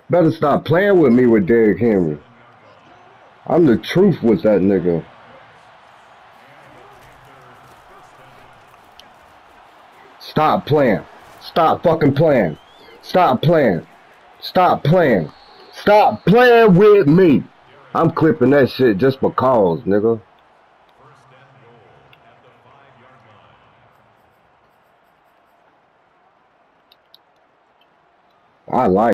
Better stop playing with me with Derrick Henry. I'm the truth with that nigga. Stop playing. Stop fucking playing. Stop playing. Stop playing. Stop playing with me. I'm clipping that shit just because, nigga. I like